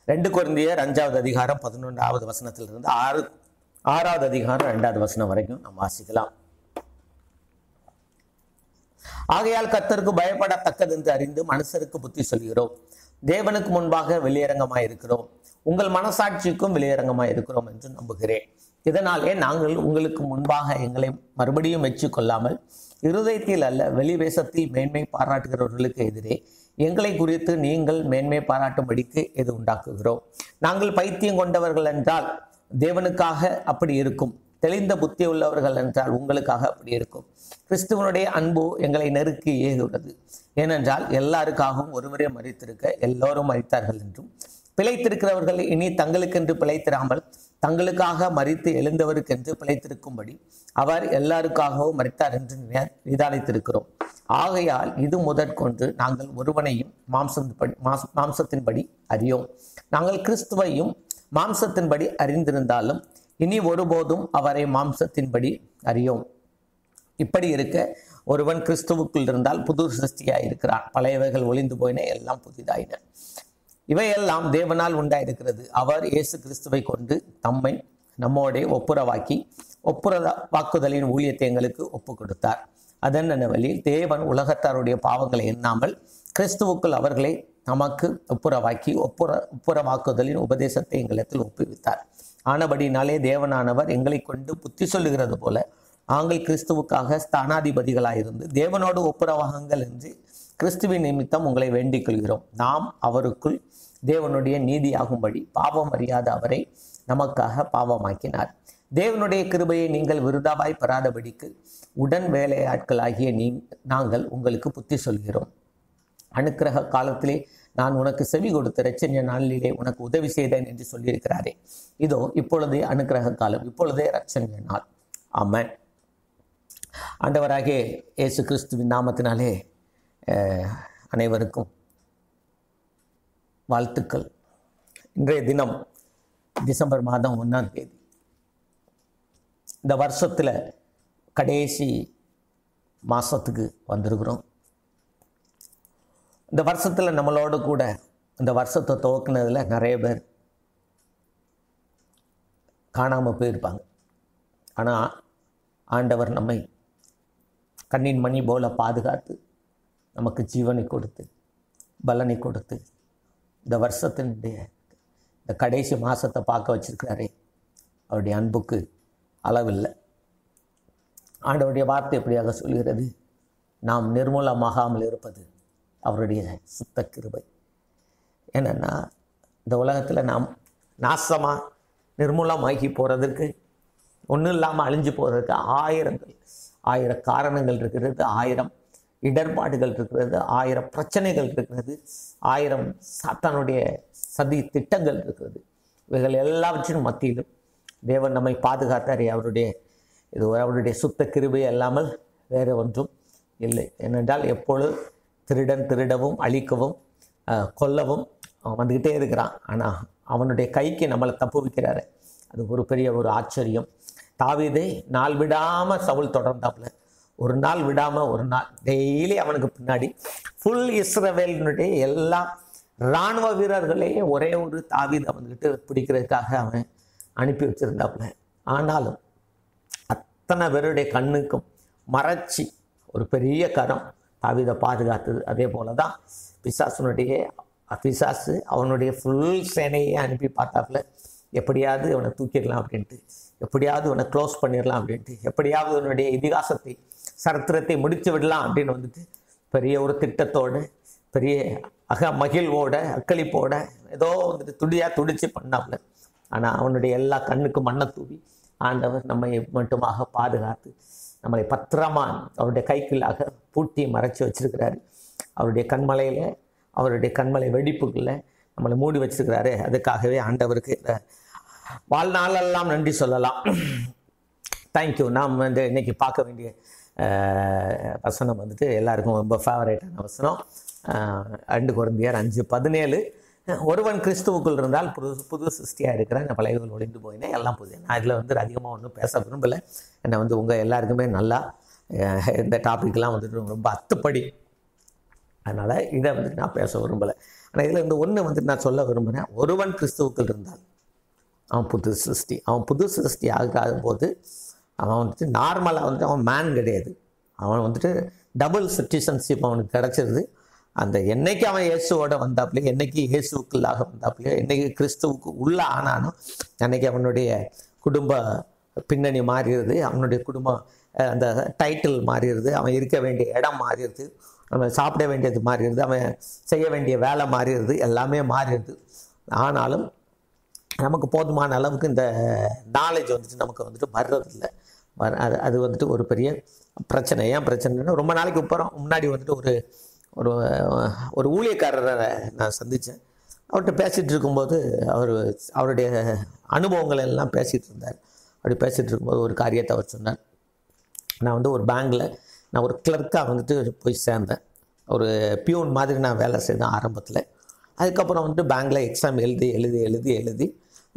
2 கொரிந்தியர் 5வது அதிகாரம் 11வது வசனத்திலிருந்து 6வது அதிகாரம் 2வது வசனம் வரைக்கும் நாம் வாசிக்கலாம். ஆகையால் கர்த்தருக்கு பயப்படத்தக்கது என்று அறிந்து மனுஷருக்கு புத்தி சொல்கிறோம், தேவனுக்கு முன்பாக வெளியரங்கமாய் இருக்கிறோம், உங்கள் மனசாட்சிக்கும் வெளியரங்கமாய் இருக்கிறோம் என்று நம்புகிறேன். இதனாலே நாங்கள் உங்களுக்கு முன்பாக எங்களை மறுபடியும் மெச்சு கொள்ளாமல் இருதயத்தில் அல்ல வெளிவேசத்தில் மேன்மை பாராட்டுகிறவர்களுக்கு எதிரே எங்களை குறித்து நீங்கள் மேன்மை பாராட்டும்படிக்கு எது உண்டாக்குகிறோம். நாங்கள் பைத்தியம் கொண்டவர்கள் என்றால் தேவனுக்காக அப்படி இருக்கும், தெளிந்த புத்தி உள்ளவர்கள் என்றால் உங்களுக்காக அப்படி இருக்கும். கிறிஸ்துவனுடைய அன்பு எங்களை நெருக்கி ஏகுகிறது. ஏனென்றால் எல்லாருக்காகவும் ஒருவரே மரித்திருக்க எல்லோரும் மரித்தார்கள் என்றும், பிழைத்திருக்கிறவர்கள் இனி தங்களுக்கென்று பிழைத்திராமல் தங்களுக்காக மரித்து எழுந்தவருக்கென்று பிழைத்திருக்கும்படி அவர் எல்லாருக்காகவும் மரித்தார் என்று நிதானித்திருக்கிறோம். ஆகையால் இது முதற்கொண்டு நாங்கள் ஒருவனையும் மாம்சத்தின்படி அறியோம். நாங்கள் கிறிஸ்துவையும் மாம்சத்தின்படி அறிந்திருந்தாலும் இனி ஒருபோதும் அவரை மாம்சத்தின்படி அறியோம். இப்படி இருக்க ஒருவன் கிறிஸ்துவுக்குள் இருந்தால் புது சிருஷ்டியாய் இருக்கிறான், பழையவைகள் ஒளிந்து போயின, எல்லாம் புதிதாயின. இவையெல்லாம் தேவனால் உண்டாயிருக்கிறது. அவர் இயேசு கிறிஸ்துவை கொண்டு தம்மை நம்மோடே ஒப்புரவாக்குதலின் ஊழியத்தை எங்களுக்கு ஒப்பு கொடுத்தார். அதன் வழியில் தேவன் உலகத்தாருடைய பாவங்களை எண்ணாமல் கிறிஸ்துவுக்குள் அவர்களை நமக்கு ஒப்புரவாக்குதலின் உபதேசத்தை எங்களிடத்தில் ஒப்புவித்தார். ஆனபடினாலே தேவனானவர் எங்களை கொண்டு புத்தி சொல்லுகிறது போல நாங்கள் கிறிஸ்துவுக்காக ஸ்தானாதிபதிகளாயிருந்து தேவனோடு ஒப்புரவாகுங்கள் என்று கிறிஸ்துவின் நிமித்தம் உங்களை வேண்டிக் கொள்கிறோம். நாம் அவருக்குள் தேவனுடைய நீதியாகும்படி பாவம் அறியாத அவரை நமக்காக பாவமாக்கினார். தேவனுடைய கிருபையை நீங்கள் விருதாவாய் பெறாதபடிக்கு உடன் வேலையாட்களாகிய நாங்கள் உங்களுக்கு புத்தி சொல்கிறோம். அனுக்கிரக காலத்திலே நான் உனக்கு செவி கொடுத்த இரட்சணிய நாளிலே உனக்கு உதவி செய்தேன் என்று சொல்லியிருக்கிறாரே, இதோ இப்பொழுதே அனுக்கிரக காலம், இப்பொழுதே இரட்சணிய நாள். ஆமென். ஆண்டவராகிய இயேசு கிறிஸ்துவின் நாமத்தினாலே அனைவருக்கும் வாழ்த்துக்கள். இன்றைய தினம் டிசம்பர் மாதம் 1ஆம் தேதி. இந்த வருஷத்தில் கடைசி மாதத்துக்கு வந்திருக்கிறோம். இந்த வருஷத்தில் நம்மளோடு கூட இந்த வருஷத்தை துவக்கினதில் நிறைய பேர் காணாமல் போயிருப்பாங்க. ஆனால் ஆண்டவர் நம்மை கண்ணின் மணி போல பாதுகாத்து நமக்கு ஜீவனை கொடுத்து பலனை கொடுத்து இந்த வருஷத்தினுடைய இந்த கடைசி மாதத்தை பார்க்க வச்சிருக்கிறாரே, அவருடைய அன்புக்கு அளவில்லை. ஆண்டவருடைய வார்த்தை எப்படியாக சொல்கிறது, நாம் நிர்மூலமாகாமல் இருப்பது அவருடைய சுத்த கிருபை. என்னென்னா இந்த உலகத்தில் நாம் நாசமாக நிர்மூலமாகி போகிறதுக்கு, ஒன்றும் இல்லாமல் அழிஞ்சு போகிறதுக்கு ஆயிரம் காரணங்கள் இருக்கிறது, 1000 இடர்பாடுகள் இருக்கிறது, 1000 பிரச்சனைகள் இருக்கிறது, 1000 சாத்தானுடைய சதி திட்டங்கள் இருக்கிறது. இவைகள் எல்லாவற்றின் மத்தியிலும் தேவன் நம்மை பாதுகாத்தார். அவருடைய சுத்த கிருபை அல்லாமல் வேறு ஒன்றும் இல்லை. ஏனென்றால் எப்பொழுது திருடவும் அழிக்கவும் கொல்லவும் வந்துக்கிட்டே இருக்கிறான். ஆனால் அவனுடைய கைக்கு நம்மளை தப்புவிக்கிறாரு. அது ஒரு பெரிய ஆச்சரியம். தாவீதை நாள் விடாமல் சவுல் தொடர்ந்தாப்புல, ஒரு நாள் விடாமல் ஒரு நாள் டெய்லி அவனுக்கு பின்னாடி ஃபுல் இஸ்ரவேலினுடைய எல்லா இராணுவ வீரர்களையே ஒரே ஒரு தாவீதை அவன்கிட்ட பிடிக்கிறதுக்காக அவன் அனுப்பி வச்சிருந்தாப்புல. ஆனாலும் அத்தனை பேருடைய கண்ணுக்கும் மறைச்சி ஒரு பெரிய கரம் தாவீதை பாதுகாத்தது. அதே போல தான் பிசாசு அவனுடைய ஃபுல் சேனையை அனுப்பி பார்த்தாப்புல, எப்படியாவது அவனை தூக்கிடலாம் அப்படின்ட்டு, எப்படியாவது அவனை க்ளோஸ் பண்ணிடலாம் அப்படின்ட்டு, எப்படியாவது அவனுடைய இதிகாசத்தை சரித்திரத்தை முடித்து விடலாம் அப்படின்னு வந்துட்டு பெரிய ஒரு திட்டத்தோடு பெரிய மகிழ்வோட அக்களிப்போட ஏதோ வந்துட்டு துடிச்சு பண்ணாப்புல. ஆனால் அவனுடைய எல்லா கண்ணுக்கும் மண்ணை தூவி ஆண்டவர் நம்மை மட்டுமாக பாதுகாத்து நம்மளை பத்திரமா அவருடைய கைக்குள்ளாக பூட்டி மறைச்சி வச்சிருக்கிறாரு. அவருடைய கண்மலை வெடிப்புக்குள்ள நம்மளை மூடி வச்சிருக்கிறாரு. அதுக்காகவே ஆண்டவருக்கு இந்த வாழ்நாளெல்லாம் நன்றி சொல்லலாம். தேங்க்யூ. நாம் இன்னைக்கு பார்க்க வேண்டிய வசனம் வந்துட்டு எல்லாருக்கும் ரொம்ப ஃபேவரேட்டான வசனம். 2 கொரிந்தியர் 5:17. ஒருவன் கிறிஸ்துவுக்குள் இருந்தால் புது சிருஷ்டியாக இருக்கிறேன், நான் பழையவர்கள் ஒளிந்து போயினேன், எல்லாம் புதிய. நான் இதில் அதிகமாக ஒன்றும் பேச விரும்பலை. என்னை உங்கள் எல்லாருக்குமே நல்லா இந்த டாபிக்லாம் வந்துட்டு ரொம்ப அத்துப்படி, அதனால் இதை நான் பேச விரும்பலை. ஆனால் இதில் இந்த ஒன்று வந்துட்டு நான் சொல்ல விரும்புகிறேன். ஒருவன் கிறிஸ்துவுக்குள் இருந்தால் அவன் புது சிருஷ்டி. அவன் புது சிருஷ்டி ஆகும்போது அவன் வந்துட்டு நார்மலாக வந்துட்டு அவன் மேன் கிடையாது. அவன் வந்துட்டு டபுள் சிட்டிசன்ஷிப் அவனுக்கு கிடச்சிருது. அந்த என்னைக்கு அவன் இயேசுவோட வந்தாப்புலையோ, என்னைக்கு இயேசுக்குள்ளாக வந்தாப்புலையோ, என்னைக்கு கிறிஸ்துவுக்கு உள்ள ஆனானோ அன்னைக்கு அவனுடைய குடும்ப பின்னணி மாறிடுது. அவனுடைய குடும்பம் அந்த டைட்டில் மாறிடுது. அவன் இருக்க வேண்டிய இடம் மாறிடுது. அவன் சாப்பிட வேண்டியது மாறிடுது. அவன் செய்ய வேண்டிய வேலை மாறிடுது. எல்லாமே மாறிடுது. ஆனாலும் நமக்கு போதுமான அளவுக்கு இந்த நாலேஜ் வந்துட்டு நமக்கு வந்துட்டு வர்றதில்லை. அது வந்துட்டு ஒரு பெரிய பிரச்சனை. ஏன் பிரச்சனைன்னா, ரொம்ப நாளைக்கு முன்னாடி வந்துட்டு ஒரு ஒரு ஊழியக்காரரை நான் சந்தித்தேன். அவர்கிட்ட பேசிகிட்டு இருக்கும்போது அவருடைய அனுபவங்கள் எல்லாம் பேசிகிட்டு இருந்தார். அப்படி பேசிகிட்டு இருக்கும்போது ஒரு காரியத்தை அவர் சொன்னார். நான் வந்து ஒரு பேங்கில் நான் ஒரு கிளர்க்காக வந்துட்டு போய் சேர்ந்தேன். ஒரு பியூன் மாதிரி நான் வேலை செய்தேன் ஆரம்பத்தில். அதுக்கப்புறம் வந்துட்டு பேங்கில் எக்ஸாம் எழுதி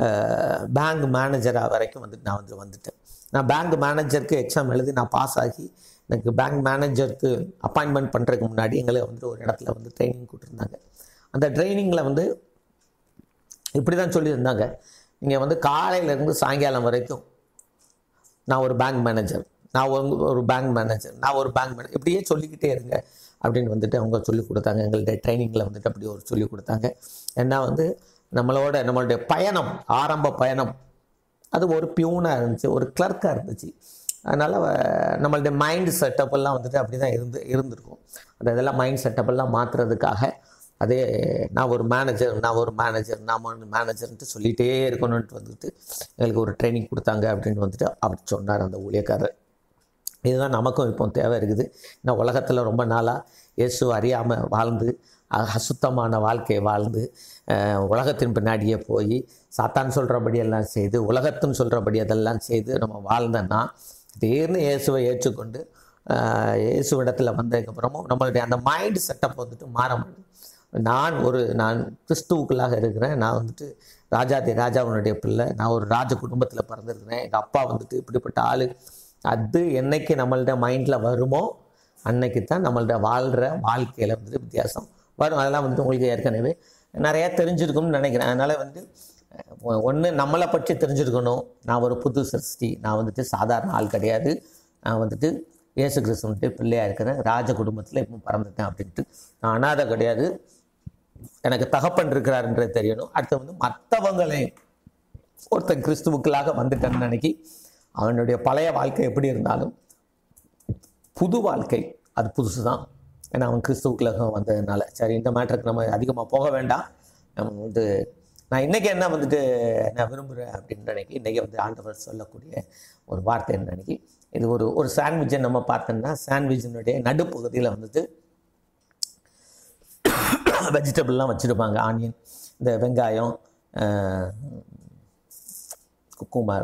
பேங்க் மேனேஜராக வரைக்கும் வந்துட்டு நான் வந்துட்டேன். நான் பேங்க் மேனேஜருக்கு எக்ஸாம் எழுதி நான் பாஸ் ஆகி எனக்கு பேங்க் மேனேஜருக்கு அப்பாயின்மெண்ட் பண்ணுறதுக்கு முன்னாடி எங்களை வந்துட்டு ஒரு இடத்துல வந்து ட்ரைனிங் கொடுத்துருந்தாங்க. அந்த ட்ரைனிங்கில் வந்து இப்படி தான் சொல்லியிருந்தாங்க, நீங்கள் வந்து காலையிலேருந்து சாயங்காலம் வரைக்கும் நான் ஒரு பேங்க் மேனேஜர், நான் ஒரு பேங்க் மேனேஜர், நான் ஒரு பேங்க் மேனேஜர், இப்படியே சொல்லிக்கிட்டே இருங்க அப்படின்னு வந்துட்டு அவங்க சொல்லிக் கொடுத்தாங்க. எங்கள்கிட்ட ட்ரைனிங்கில் வந்துட்டு அப்படி ஒரு சொல்லிக் கொடுத்தாங்க. ஏன்னா வந்து நம்மளுடைய பயணம், ஆரம்ப பயணம் அது ஒரு பியூனாக இருந்துச்சு, ஒரு கிளர்க்காக இருந்துச்சு. அதனால் நம்மளுடைய மைண்ட் செட்டப்பெல்லாம் வந்துட்டு அப்படி தான் இருந்திருக்கும். இதெல்லாம் மைண்ட் செட்டப்பெல்லாம் மாற்றுறதுக்காக அதே நான் ஒரு மேனேஜர்ன்ட்டு சொல்லிகிட்டே இருக்கணுன்ட்டு வந்துட்டு எங்களுக்கு ஒரு ட்ரைனிங் கொடுத்தாங்க அப்படின்னு வந்துட்டு அவர் சொன்னார் அந்த ஊழியக்காரர். இதுதான் நமக்கும் இப்போ தேவை இருக்குது. ஏன்னா உலகத்தில் ரொம்ப நாளாக இயேசு அறியாமல் வாழ்ந்து அசுத்தமான வாழ்க்கையை வாழ்ந்து உலகத்தின் பின்னாடியே போய் சாத்தான் சொல்கிறபடியெல்லாம் செய்து உலகத்துன்னு சொல்கிறபடி அதெல்லாம் செய்து நம்ம வாழ்ந்தோன்னா திடீர்னு இயேசுவை ஏற்றுக்கொண்டு இயேசுவிடத்தில் வந்ததுக்கப்புறமும் நம்மளுடைய அந்த மைண்ட் செட்டப் வந்துட்டு மாற முடியும். நான் கிறிஸ்துவுக்குள்ளாக இருக்கிறேன். நான் வந்துட்டு ராஜாவினுடைய பிள்ளை. நான் ஒரு ராஜ குடும்பத்தில் பிறந்திருக்கிறேன். எங்கள் அப்பா வந்துட்டு இப்படிப்பட்ட ஆள். அது என்னைக்கு நம்மள்ட மைண்டில் வருமோ அன்னைக்கு தான் நம்மள்ட வாழ்கிற வாழ்க்கையில் வந்துட்டு வித்தியாசம் வரும். அதெல்லாம் வந்துட்டு உங்களுக்கு ஏற்கனவே நிறையா தெரிஞ்சிருக்கும்னு நினைக்கிறேன். அதனால் வந்து ஒன்று நம்மளை பற்றி தெரிஞ்சிருக்கணும். நான் ஒரு புது சிருஷ்டி, நான் வந்துட்டு சாதாரண ஆள் கிடையாது, நான் வந்துட்டு இயேசு கிறிஸ்துவன்ட்டு பிள்ளையாக இருக்கிறேன், ராஜ குடும்பத்தில் இப்போ பிறந்துட்டேன் அப்படின்ட்டு. நான் அனாதை கிடையாது, எனக்கு தகப்பன் இருக்கிறாருன்றது தெரியணும். அடுத்து வந்து மற்றவங்களையும் ஒருத்தன் கிறிஸ்துவுக்களாக வந்துட்டேன்னு நினைக்கி அவனுடைய பழைய வாழ்க்கை எப்படி இருந்தாலும் புது வாழ்க்கை அது புதுசு தான். ஏன்னா அவன் கிறிஸ்துவுக்குள்ளாக வந்ததுனால. சரி, இந்த மேட்டருக்கு நம்ம அதிகமாக போக வேண்டாம். நம்ம வந்து நான் இன்றைக்கி என்ன வந்துட்டு நான் விரும்புகிறேன் அப்படின்னு நினைக்கி இன்றைக்கி வந்து ஆண்டவர் சொல்லக்கூடிய ஒரு வார்த்தை என்ன நினைக்கி, இது ஒரு சாண்ட்விட்சை நம்ம பார்த்தோம்னா சாண்ட்விட்சினுடைய நடுப்பகுதியில் வந்துட்டு வெஜிடபிள்லாம் வச்சுருப்பாங்க. ஆனியன், இந்த வெங்காயம், குக்கும்பர்,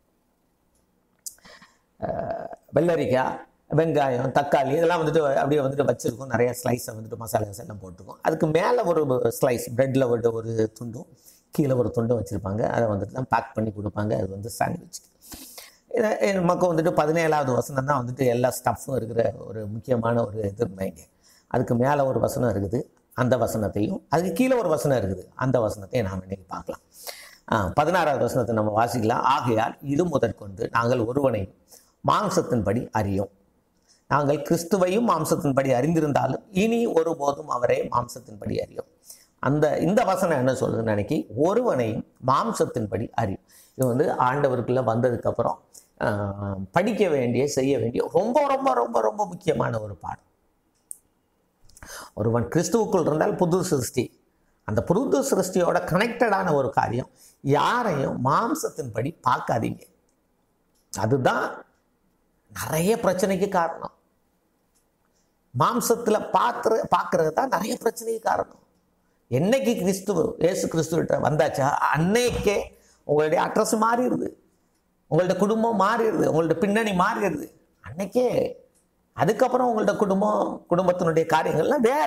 வெள்ளரிக்காய், வெங்காயம், தக்காளி இதெல்லாம் வந்துட்டு அப்படியே வந்துட்டு வச்சுருக்கோம். நிறைய ஸ்லைஸை வந்துட்டு மசாலாஸ் எல்லாம் போட்டிருக்கோம். அதுக்கு மேலே ஒரு ஸ்லைஸ் ப்ரெட்டில் ஒரு துண்டும் கீழே ஒரு துண்டும் வச்சுருப்பாங்க. அதை வந்துட்டு தான் பேக் பண்ணி கொடுப்பாங்க. அது வந்து சாண்ட்விச். நமக்கு வந்துட்டு 17வது வசனம் தான் வந்துட்டு எல்லா ஸ்டஃப்பும் இருக்கிற ஒரு முக்கியமான ஒரு இதுமைங்க. அதுக்கு மேலே ஒரு வசனம் இருக்குது, அந்த வசனத்தையும் அதுக்கு கீழே ஒரு வசனம் இருக்குது, அந்த வசனத்தையும் நாம் இன்னைக்கு பார்க்கலாம். 16வது வசனத்தை நம்ம வாசிக்கலாம். ஆகையால் இது முதற்கொண்டு நாங்கள் ஒருவனையும் மாம்சத்தின்படி அறியோம். நாங்கள் கிறிஸ்துவையும் மாம்சத்தின்படி அறிந்திருந்தாலும் இனி ஒருபோதும் அவரை மாம்சத்தின்படி அறியோம். இந்த வசனம் என்ன சொல்லுதுன்னு நினைக்கி, ஒருவனையும் மாம்சத்தின்படி அறியும். இது வந்து ஆண்டவருக்குள்ளே வந்ததுக்கப்புறம் படிக்க வேண்டிய, செய்ய வேண்டிய ரொம்ப ரொம்ப ரொம்ப ரொம்ப முக்கியமான ஒரு பாடம். ஒருவன் கிறிஸ்துவுக்குள் இருந்தால் புது சிருஷ்டி. அந்த புது சிருஷ்டியோட கனெக்டடான ஒரு காரியம், யாரையும் மாம்சத்தின்படி பார்க்காதீங்க. அதுதான் நிறைய பிரச்சனைக்கு காரணம். மாம்சத்தில் பார்க்கறது தான் நிறைய பிரச்சனைக்கு காரணம். என்னைக்கு இயேசு கிறிஸ்துவிட்ட வந்தாச்சா அன்னைக்கே உங்களுடைய அட்ரஸ் மாறிடுது, உங்கள்ட்ட குடும்பம் மாறிடுது, உங்கள்ட்ட பின்னணி மாறிடுது அன்னைக்கே. அதுக்கப்புறம் உங்கள்ட்ட குடும்பத்தினுடைய காரியங்கள்லாம் வேற.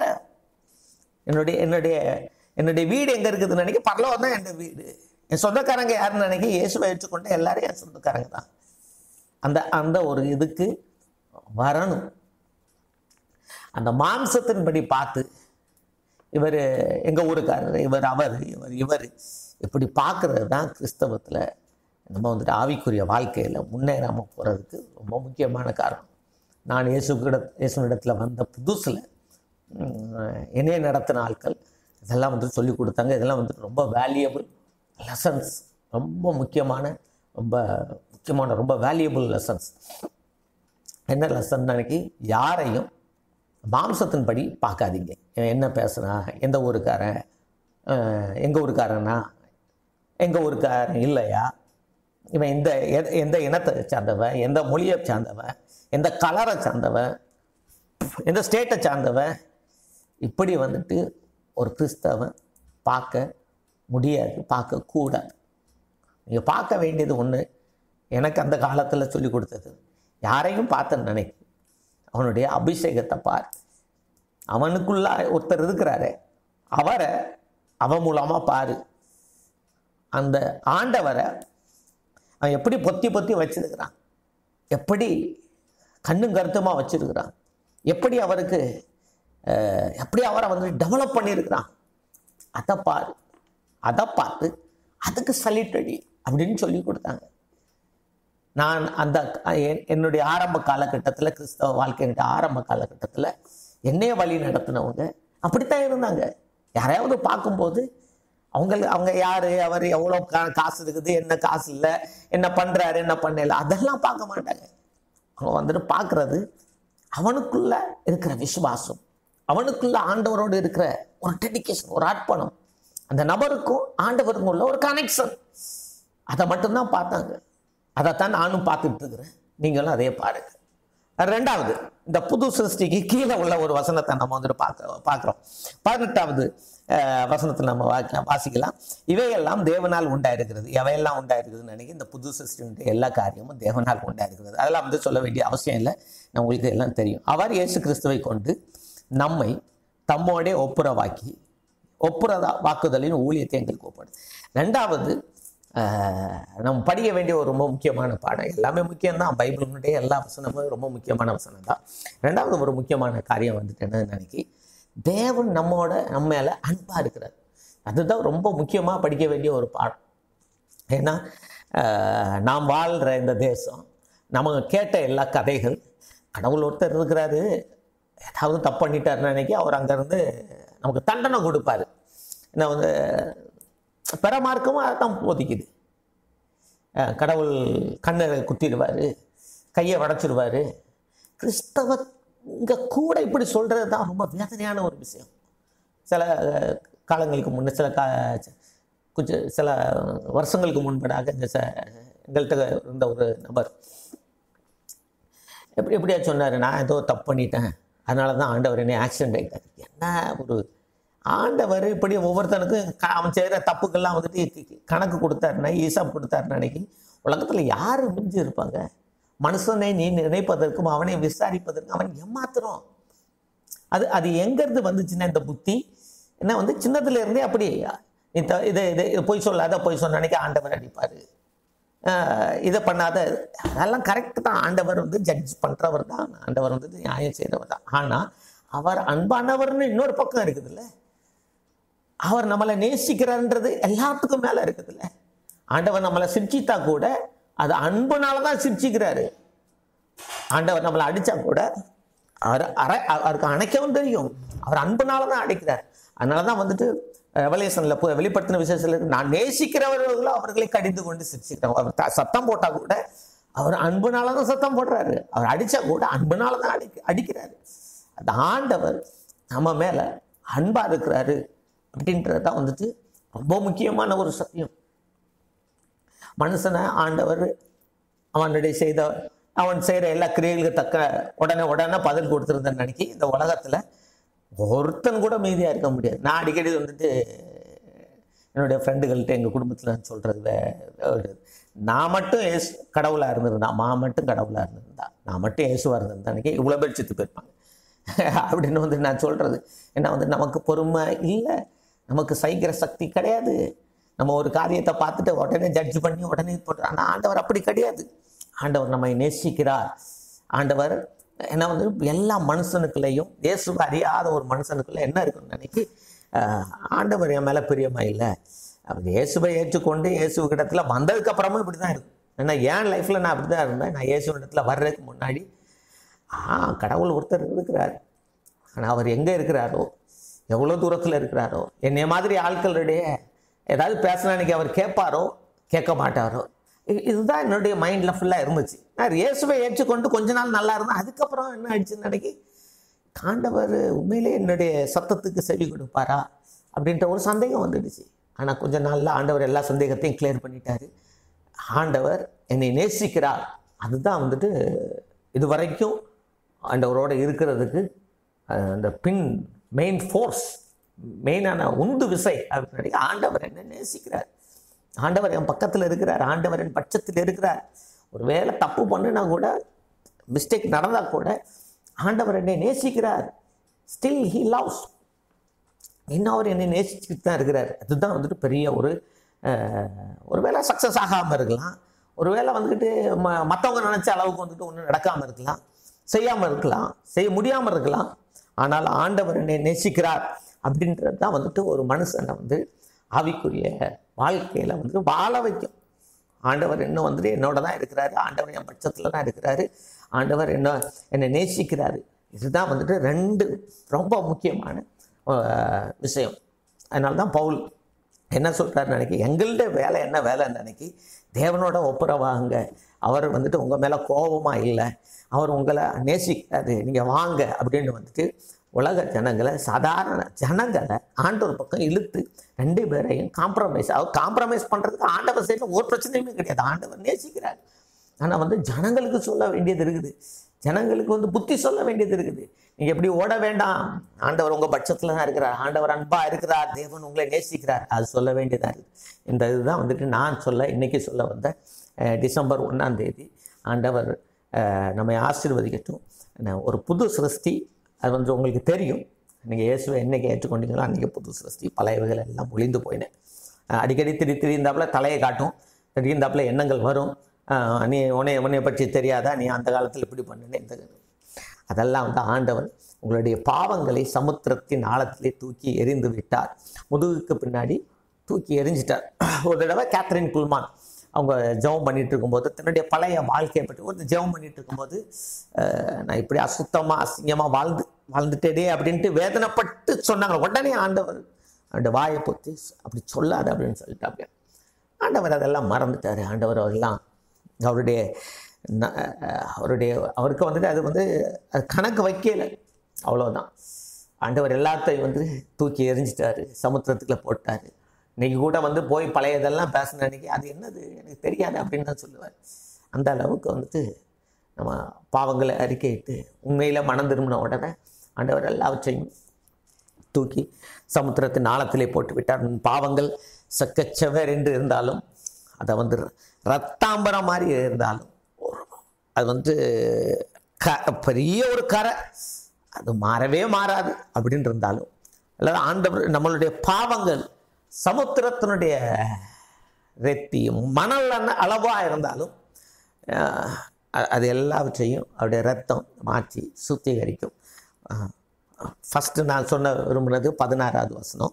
என்னுடைய வீடு எங்கே இருக்குதுன்னு நினைக்க, பரலோகம் தான் என் வீடு. என் சொந்தக்காரங்க யாருன்னு நினைக்க, இயேசுவை ஏற்றுக்கொண்டு எல்லாரும் என் சொந்தக்காரங்க தான். அந்த ஒரு இதுக்கு வரணும். அந்த மாம்சத்தின்படி பார்த்து இவர் எங்கள் ஊருக்காரர், இவர் இப்படி பார்க்குறது தான் கிறிஸ்தவத்தில் நம்ம வந்துட்டு ஆவிக்குரிய வாழ்க்கையில் முன்னேறாமல் போகிறதுக்கு ரொம்ப முக்கியமான காரணம். நான் இயேசுவிடத்தில் வந்த புதுசில் என்னைய நடத்தின ஆட்கள் இதெல்லாம் வந்துட்டு சொல்லி கொடுத்தாங்க. இதெல்லாம் வந்துட்டு ரொம்ப வேல்யூபிள் லெசன்ஸ், ரொம்ப முக்கியமான ரொம்ப வேல்யூபிள் லெசன்ஸ். என்ன லெசன் அன்னைக்கு? யாரையும் மாம்சத்தின்படி பார்க்காதீங்க. என்ன பேசுகிறான், எந்த ஊருக்காரன், எங்கள் ஊருக்காரனா, எங்கள் ஊருக்காரன் இல்லையா, இவன் எந்த இனத்தை சார்ந்தவன், எந்த மொழியை சார்ந்தவன், எந்த கலரை சார்ந்தவன், எந்த ஸ்டேட்டை சார்ந்தவன், இப்படி வந்துட்டு ஒரு கிறிஸ்தவன் பார்க்க முடியாது, பார்க்கக்கூடாது. நீங்கள் பார்க்க வேண்டியது ஒன்று. எனக்கு அந்த காலத்தில் சொல்லி கொடுத்தது, யாரையும் பார்த்து நினைக்க, அவனுடைய அபிஷேகத்தை பார். அவனுக்குள்ள ஒருத்தர் இருக்கிறாரு, அவரை அவன் மூலமாக பாரு. அந்த ஆண்டவரை அவன் எப்படி பொத்தி வச்சிருக்கிறான், எப்படி கண்ணும் கருத்துமாக வச்சிருக்கிறான், எப்படி அவரை வந்து டெவலப் பண்ணியிருக்கிறான், அதை பாரு. அதை பார்த்து அதுக்கு சலிட்டடி அப்படின்னு சொல்லி கொடுத்தாங்க. நான் என்னுடைய ஆரம்ப காலகட்டத்தில், கிறிஸ்தவ வாழ்க்கையினுடைய ஆரம்ப காலகட்டத்தில் என்னைய வழி நடத்தினவங்க அப்படித்தான் இருந்தாங்க. யாரையாவது பார்க்கும்போது அவங்க யார், அவர் எவ்வளோ காசு இருக்குது, என்ன காசு இல்லை, என்ன பண்ணுறாரு, என்ன பண்ணல, அதெல்லாம் பார்க்க மாட்டாங்க. அவங்க வந்துட்டு பார்க்குறது அவனுக்குள்ள இருக்கிற விசுவாசம், அவனுக்குள்ள ஆண்டவரோடு இருக்கிற ஒரு டெடிகேஷன், ஒரு அர்ப்பணம், அந்த நபருக்கும் ஆண்டவருக்கும் உள்ள ஒரு கனெக்ஷன், அதை மட்டும்தான் பார்த்தாங்க. அதைத்தான் நானும் பார்த்துட்டு இருக்கிறேன், நீங்களும் அதே பாருங்க. ரெண்டாவது, இந்த புது சிருஷ்டிக்கு கீழே உள்ள ஒரு வசனத்தை நம்ம வந்துட்டு பார்க்குறோம். 18வது வசனத்தில் நம்ம வாசிக்கலாம். இவையெல்லாம் தேவனால் உண்டாயிருக்கிறது. எவையெல்லாம் உண்டாயிருக்குதுன்னு நினைக்கி, இந்த புது சிருஷ்டியுடைய எல்லா காரியமும் தேவனால் உண்டாயிருக்கிறது. அதெல்லாம் வந்து சொல்ல வேண்டிய அவசியம் இல்லை, உங்களுக்கு எல்லாம் தெரியும். அவர் இயேசு கிறிஸ்துவை கொண்டு நம்மை தம்மோடே வாக்குதலின் ஊழியத்தை எங்களுக்கு ஒப்படு. ரெண்டாவது, நம்ம படிக்க வேண்டிய ஒரு ரொம்ப முக்கியமான பாடம். எல்லாமே முக்கியம்தான், பைபிளுடைய எல்லா வசனமும் ரொம்ப முக்கியமான வசனம் தான். ரெண்டாவது ஒரு முக்கியமான காரியம் வந்துட்டு என்னன்னு நினைக்கி, தேவன் நம்ம மேலே அன்பாக இருக்கிறார். அதுதான் ரொம்ப முக்கியமாக படிக்க வேண்டிய ஒரு பாடம். ஏன்னா நாம் வாழ்கிற இந்த தேசம், நம்ம கேட்ட எல்லா கதைகள், கடவுள் ஒருத்தர் இருக்கிறாரு, ஏதாவது தப்பு பண்ணிட்டாருன்னு நினைக்கி அவர் அங்கேருந்து நமக்கு தண்டனை கொடுப்பாரு. ஏன்னா வந்து பெறமார்க்கமும் அதைத்தான் போதிக்குது. கடவுள் கண்ணை குத்திடுவார், கையை வடைச்சிடுவார். கிறிஸ்தவ இங்கே கூட இப்படி சொல்கிறது தான் ரொம்ப வேதனையான ஒரு விஷயம். சில காலங்களுக்கு முன்னே, சில வருஷங்களுக்கு முன்பதாக எங்கள்கிட்ட இருந்த ஒரு நபர் எப்படியா சொன்னார், நான் ஏதோ தப்பு பண்ணிட்டேன், அதனால தான் ஆண்டவர் என்னை ஆக்சிடென்ட் ஆகிட்டார். என்ன ஒரு ஆண்டவர் இப்படி ஒவ்வொருத்தனுக்கும் அவன் செய்கிற தப்புக்கெல்லாம் வந்துட்டு கணக்கு கொடுத்தாருன்னா, ஈசாப் கொடுத்தாருன்னு நினைக்கி, உலகத்தில் யார் மிஞ்சி இருப்பாங்க? மனுஷனை நீ நினைப்பதற்கும் அவனை விசாரிப்பதற்கும் அவன் ஏமாத்துறோம். அது எங்கேருந்து வந்துச்சுன்னா, இந்த புத்தி என்ன வந்து சின்னதுலேருந்தே அப்படி இதை பொய் சொல்லாத, பொய் சொன்ன அன்னைக்கு ஆண்டவர் அடிப்பார், இதை பண்ணாத. அதெல்லாம் கரெக்டு தான். ஆண்டவர் வந்து ஜட்ஜ் பண்ணுறவர் தான், ஆண்டவர் வந்து நியாயம் செய்கிறவர் தான். ஆனால் அவர் அன்பானவர்னு இன்னொரு பக்கம் இருக்குதுல்ல, அவர் நம்மளை நேசிக்கிறார்ன்றது எல்லாத்துக்கும் மேலே இருக்குதுல்ல. ஆண்டவர் நம்மளை சிரிச்சித்தா கூட அது அன்புனால தான் சிரிச்சிக்கிறாரு. ஆண்டவர் நம்மளை அடித்தா கூட அவருக்கு அணைக்கவும் தெரியும், அவர் அன்புனால தான் அடைக்கிறார். அதனால தான் வந்துட்டு ரெவலேஷனில் வெளிப்படுத்தின விசேஷத்தில், நான் நேசிக்கிறவர்களும் அவர்களை கடிந்து கொண்டு சிரிச்சுக்கிறேன். அவர் சத்தம் போட்டால் கூட அவர் அன்புனால தான் சத்தம் போடுறாரு, அவர் அடித்தா கூட அன்புனால தான் அடிக்கிறாரு. அந்த ஆண்டவர் நம்ம மேலே அன்பாக இருக்கிறாரு அப்படின்றது தான் வந்துட்டு ரொம்ப முக்கியமான ஒரு சத்தியம். மனுஷனை ஆண்டவர் அவன் செய்கிற எல்லா கிரியைகளுக்கு தக்க உடனே பதில் கொடுத்துருந்தேன்னு நினைக்கி, இந்த உலகத்தில் ஒருத்தன் கூட மீதியாக இருக்க முடியாது. நான் அடிக்கடி வந்துட்டு என்னுடைய ஃப்ரெண்டுகள்கிட்ட, எங்கள் குடும்பத்தில் நான் சொல்கிறது, நான் மட்டும் கடவுளாக இருந்திருந்தா, நான் மட்டும் இயேசுவாக இருந்திருந்தா அன்றைக்கி இவ்வளோ பேர் செத்து போயிருப்பாங்க அப்படின்னு வந்து நான் சொல்கிறது. ஏன்னா வந்து நமக்கு பொறுமை இல்லை, நமக்கு சகிக்கிற சக்தி கிடையாது. நம்ம ஒரு காரியத்தை பார்த்துட்டு உடனே ஜட்ஜ் பண்ணி உடனே போட்டுறோம். ஆனால் ஆண்டவர் அப்படி கிடையாது. ஆண்டவர் நம்மை நேசிக்கிறார். ஆண்டவர் என்ன வந்து எல்லா மனுஷனுக்குள்ளேயும், இயேசுவை அறியாத ஒரு மனுஷனுக்குள்ளே என்ன இருக்குன்னு நினைக்கி, ஆண்டவர் என் மேலே பிரியமாக இல்லை. அப்படி இயேசுவை ஏற்றுக்கொண்டு இயேசுக்கிடத்துல வந்ததுக்கப்புறமும் இப்படி தான் இருக்கும். ஏன்னா என் லைஃப்பில் நான் அப்படி தான் இருந்தேன். நான் இயேசுவிடத்துல வர்றதுக்கு முன்னாடி கடவுள் ஒருத்தர் இருக்கிறார். ஆனால் அவர் எங்கே இருக்கிறாரோ, எவ்வளோ தூரத்தில் இருக்கிறாரோ, என்னை மாதிரி ஆட்களுடைய ஏதாவது பேசினா இன்றைக்கி அவர் கேட்பாரோ கேட்க மாட்டாரோ, இதுதான் என்னுடைய மைண்டில் ஃபுல்லாக இருந்துச்சு. நான் இயேசுவை ஏற்றுக்கொண்டு கொஞ்ச நாள் நல்லா இருந்தேன். அதுக்கப்புறம் என்ன ஆயிடுச்சுன்னு நினைக்கி ஆண்டவர் உண்மையிலே என்னுடைய சத்தத்துக்கு செவி கொடுப்பாரா அப்படின்ற ஒரு சந்தேகம் வந்துடுச்சு. ஆனால் கொஞ்ச நாளில் ஆண்டவர் எல்லா சந்தேகத்தையும் கிளியர் பண்ணிட்டாரு. ஆண்டவர் என்னை நேசிக்கிறார். அதுதான் வந்துட்டு இது வரைக்கும் ஆண்டவரோடு இருக்கிறதுக்கு அந்த மெயின் ஃபோர்ஸ், மெயினான உந்து விசை அப்படின்னு. ஆண்டவர் என்னை நேசிக்கிறார், ஆண்டவர் என் பக்கத்தில் இருக்கிறார், ஆண்டவர் என் பட்சத்தில் இருக்கிறார். ஒரு வேளை தப்பு பண்ணுனா கூட, மிஸ்டேக் நடந்தால் கூட ஆண்டவர் என்னை நேசிக்கிறார். Still he loves. இன்னும் அவர் என்னை நேசிச்சுட்டு தான் இருக்கிறார். அதுதான் வந்துட்டு பெரிய ஒரு வேளை சக்ஸஸ் ஆகாமல் இருக்கலாம், ஒரு வேளை வந்துக்கிட்டு மற்றவங்க நினச்ச அளவுக்கு வந்துட்டு ஒன்றும் நடக்காமல் இருக்கலாம், செய்யாமல் இருக்கலாம், செய்ய முடியாமல் இருக்கலாம். ஆனால் ஆண்டவர் என்னை நேசிக்கிறார் அப்படின்றது தான் வந்துட்டு ஒரு மனுஷனை வந்து ஆவிக்குரிய வாழ்க்கையில் வந்து வாழ வைக்கும். ஆண்டவர் இன்னும் வந்துட்டு என்னோட தான் இருக்கிறாரு, ஆண்டவர் என் பட்சத்தில் தான் இருக்கிறாரு, ஆண்டவர் என்னை நேசிக்கிறாரு. இதுதான் வந்துட்டு ரெண்டு ரொம்ப முக்கியமான விஷயம். அதனால தான் பவுல் என்ன சொல்கிறாரு நினைக்கி, எங்கள்கிட்ட வேலை என்ன வேலைன்னு நினைக்கி தேவனோட ஒப்புரவாங்க. அவர் வந்துட்டு உங்கள் மேலே கோபமாக இல்லை, அவர் உங்களை நேசிக்காது, நீங்கள் வாங்க அப்படின்னு வந்துட்டு உலக ஜனங்களை, சாதாரண ஜனங்களை ஆண்டவர் பக்கம் இழுத்து ரெண்டு பேரையும் காம்ப்ரமைஸ் பண்ணுறதுக்கு ஆண்டவர் சைடில் ஒரு பிரச்சனையுமே கிடையாது. ஆண்டவர் நேசிக்கிறார். ஆனால் வந்து ஜனங்களுக்கு சொல்ல வேண்டியது இருக்குது, ஜனங்களுக்கு வந்து புத்தி சொல்ல வேண்டியது இருக்குது. நீங்கள் எப்படி ஓட வேண்டாம், ஆண்டவர் உங்கள் பட்சத்தில் தான் இருக்கிறார், ஆண்டவர் அன்பாக இருக்கிறார், தேவன் உங்களை நேசிக்கிறார், அது சொல்ல வேண்டியதாக இருக்குது. இந்த இதுதான் வந்துட்டு நான் இன்றைக்கி சொல்ல வந்த டிசம்பர் 1 ஆண்டவர் நம்மை ஆசீர்வதிக்கட்டும். ஒரு புது சிருஷ்டி, அது வந்து உங்களுக்கு தெரியும். நீங்கள் இயேசுவை என்னைக்கு ஏற்றுக்கொண்டீங்களோ அன்றைக்கி புது சிருஷ்டி. பழையவைகள் எல்லாம் ஒளிந்து போயினேன். அடிக்கடி திரிந்தாப்புல தலையை காட்டும், திரிந்தாப்புல எண்ணங்கள் வரும். நீ உன்னை பற்றி தெரியாதா, நீ அந்த காலத்தில் இப்படி பண்ணுன்னு. அதெல்லாம் வந்து ஆண்டவர் உங்களுடைய பாவங்களை சமுத்திரத்தின் ஆழத்திலே தூக்கி எறிந்து விட்டார், முதுகுக்கு பின்னாடி தூக்கி எறிஞ்சிட்டார். ஒரு தடவை கேத்ரின் குல்மான் அவங்க ஜெபம் பண்ணிகிட்டு இருக்கும்போது, தன்னுடைய பழைய வாழ்க்கையை பற்றி ஒரு ஜெபம் பண்ணிகிட்டு இருக்கும்போது, நான் இப்படி அசுத்தமாக அசிங்கமாக வாழ்ந்துட்டேனே அப்படின்ட்டு வேதனைப்பட்டு சொன்னாங்க. உடனே ஆண்டவர் அந்த வாயை பொத்தி அப்படி சொல்லாது அப்படின்னு சொல்லிட்டாங்க. ஆண்டவர் அதெல்லாம் மறந்துட்டார். ஆண்டவர் அதெல்லாம் அவருக்கு வந்துட்டு அது வந்து கணக்கு வைக்கல, அவ்வளோதான். ஆண்டவர் எல்லாத்தையும் வந்து தூக்கி எறிஞ்சிட்டாரு, சமுத்திரத்துக்குள்ள போட்டார். இன்றைக்கி கூட வந்து போய் பழையதெல்லாம் பேசின அன்றைக்கி அது என்னது எனக்கு தெரியாது அப்படின்னு தான் சொல்லுவார். அந்த அளவுக்கு வந்துட்டு நம்ம பாவங்களை அறிக்கையிட்டு உண்மையில் மனம் திரும்பின உடனே ஆண்டவர் எல்லாவற்றையும் தூக்கி சமுத்திரத்தின் ஆழத்திலே போட்டு விட்டார். பாவங்கள் சக்கச்சவர் என்று இருந்தாலும், அதை வந்து ரத்தாம்பரம் மாதிரி இருந்தாலும், அது வந்து பெரிய ஒரு கரை, அது மாறவே மாறாது அப்படின்னு இருந்தாலும், அல்லது ஆண்டவர் நம்மளுடைய பாவங்கள் சமுத்திரத்தினுடைய ரெத்தியும் மணல் அளவாக இருந்தாலும் அது எல்லாவற்றையும் அவருடைய ரத்தம் மாற்றி சுத்திகரிக்கும். ஃபஸ்ட்டு நான் விரும்புகிறது 16வது வசனம்,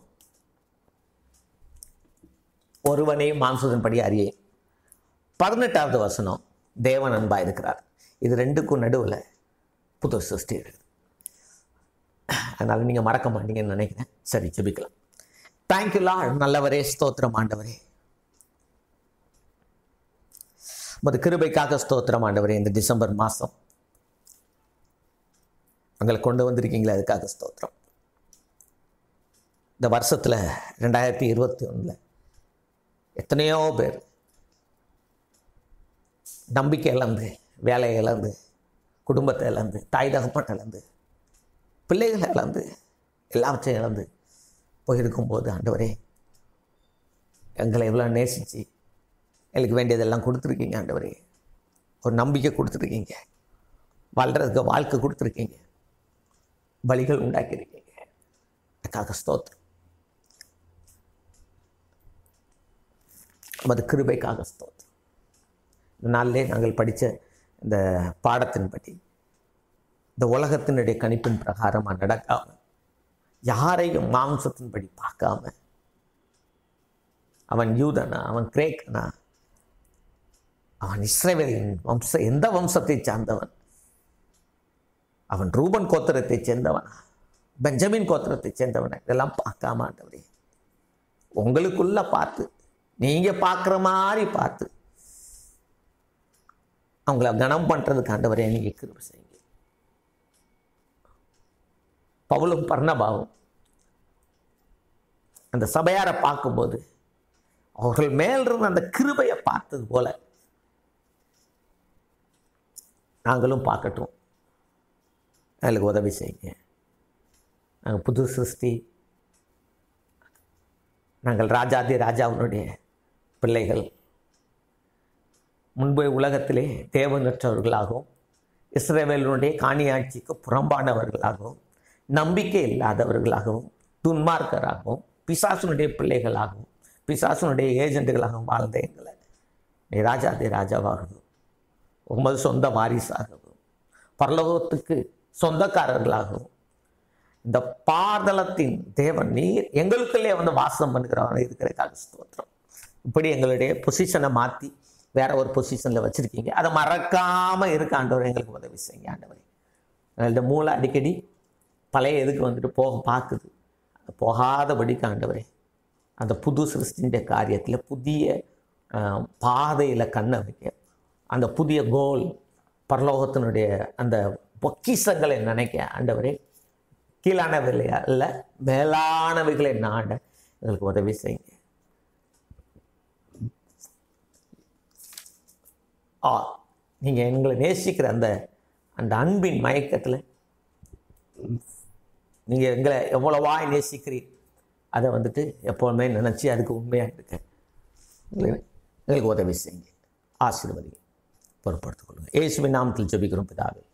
ஒருவனையும் மாம்சத்தின்படி அறியேன். 18வது வசனம், தேவன் அன்பாக இருக்கிறார். இது ரெண்டுக்கும் நடுவில் புது சிருஷ்டி இருக்குது. அதனால் நீங்கள் மறக்க மாட்டீங்கன்னு நினைக்கிறேன். சரி, ஜெபிக்கலாம். Thank you lord. நல்லவரே, ஸ்தோத்திரம் ஆண்டவரே, உமது கிருபைக்காக ஸ்தோத்திரம் ஆண்டவரே. இந்த டிசம்பர் மாதம் எங்களை கொண்டு வந்திருக்கீங்களே, அதுக்காக ஸ்தோத்திரம். இந்த வருஷத்தில் 2021 எத்தனையோ பேர் நம்பிக்கை இழந்து, வேலையை இழந்து, குடும்பத்தை இழந்து, தாய் தகப்பன் இழந்து, பிள்ளைகளை இழந்து, எல்லாவற்றையும் இழந்து போயிருக்கும்போது ஆண்டவரே, எங்களை எவ்வளோ நேசித்து எங்களுக்கு வேண்டியதெல்லாம் கொடுத்துருக்கீங்க ஆண்டவரே. ஒரு நம்பிக்கை கொடுத்துருக்கீங்க, வாழ்கிறதுக்கு வாழ்க்கை கொடுத்துருக்கீங்க, வழிகள் உண்டாக்கியிருக்கீங்க. அதுக்காக ஸ்தோத்திரம். அது கிருபைக்காக ஸ்தோத்திரம். இந்த நாளிலே நாங்கள் படித்த இந்த பாடத்தின்படி, இந்த உலகத்தினுடைய கணிப்பின் பிரகாரமாக நடக்காமல் யாரையும் மாம்சத்தின்படி பார்க்காம, அவன் யூதனா, அவன் கிரேக்கனா, அவன் இஸ்ரவேலின் எந்த வம்சத்தை சார்ந்தவன், அவன் ரூபன் கோத்திரத்தை சேர்ந்தவனா, பெஞ்சமின் கோத்திரத்தை சேர்ந்தவனா, இதெல்லாம் பார்க்காம ஆண்டவரே உங்களுக்குள்ள பார்த்து, நீங்க பார்க்குற மாதிரி பார்த்து அவங்கள கனம் பண்றதுக்கு ஆண்டவரே நீங்க கிருபை செய்யுங்க. பவுலும் பர்னபாவும் அந்த சபையாரை பார்க்கும்போது அவர்கள் மேல் இருந்த அந்த கிருபையை பார்த்தது போல நாங்களும் பார்க்கட்டும். எங்களுக்கு உதவி செய்யுங்க. நாங்கள் புது சிருஷ்டி, நாங்கள் ராஜாதி ராஜாவினுடைய பிள்ளைகள். முன்பு உலகத்திலே தேவனற்றவர்களாகவும் இஸ்ரவேலினுடைய காணியாட்சிக்கு புறம்பானவர்களாகவும் நம்பிக்கை இல்லாதவர்களாகவும் துன்மார்க்கராகவும் பிசாசுனுடைய பிள்ளைகளாகவும் பிசாசுனுடைய ஏஜெண்டுகளாகவும் வாழ்ந்த எங்களை நீ ராஜாதி ராஜாவாகவும் உமது சொந்த வாரிசாகவும் பரலோகத்துக்கு சொந்தக்காரர்களாகவும் இந்த பாதளத்தின் தேவன் நீர் எங்களுக்குள்ளே வந்து வாசம் பண்ணுகிறவன் இருக்கிறதுக்காக ஸ்தோத்திரம். இப்படி எங்களுடைய பொசிஷனை மாற்றி வேற ஒரு பொசிஷனில் வச்சுருக்கீங்க. அதை மறக்காமல் இருக்க ஆண்டவர் எங்களுக்கு உதவி செய்யுங்க. ஆண்டவரே எங்கள்கிட்ட மூளை அடிக்கடி பழைய எதுக்கு வந்துட்டு போக பார்க்குது, போகாதபடிக்கு ஆண்டவரே அந்த புது சிருஷ்டின்ற காரியத்தில் புதிய பாதையில் கண்ணை வைக்க, அந்த புதிய கோல் பரலோகத்தினுடைய அந்த பொக்கிஷங்களை நினைக்க ஆண்டவரே கீழானவைகளை அல்ல மேலானவைகளை நாட எங்களுக்கு உதவி செய்யுங்க. நீங்கள் எங்களை நேசிக்கிற அந்த அந்த அன்பின் மயக்கத்தில் நீங்கள் எங்களை எவ்வளவாய் நேசிக்கிறீர் அதை வந்துட்டு எப்போவுமே நினச்சி அதுக்கு உண்மையாக இருக்க எங்களுக்கு உதவி செய்யுங்க. ஆசீர்வதிங்க, பொறுப்படுத்திக் கொள்ளுங்கள். இயேசுவின் நாமத்தில் ஜெபிக்கிறோம் பிதாவே.